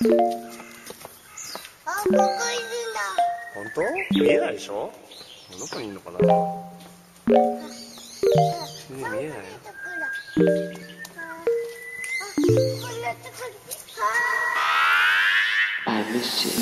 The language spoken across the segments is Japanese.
あ、ここいるんだ。 本当？見えないでしょ？どこにいるのかな？見えないよ。 こんなとこに。 I miss you.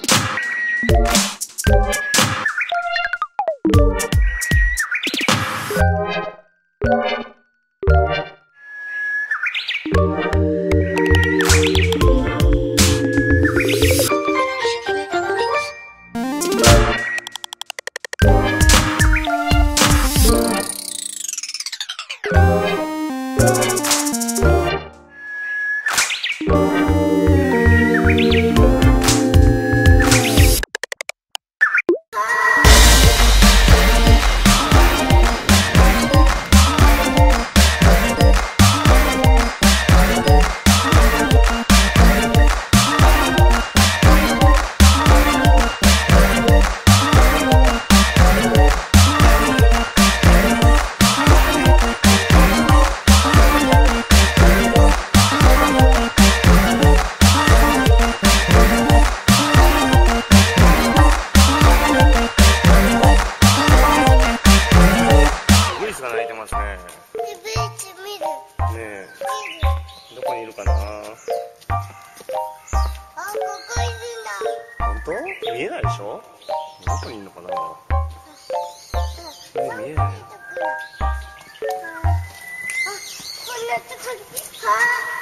どこにいるかな。 あ、ここいるんだ。 本当？見えないでしょ？どこにいるのかな。見えないよ。 あ、こんなとこに。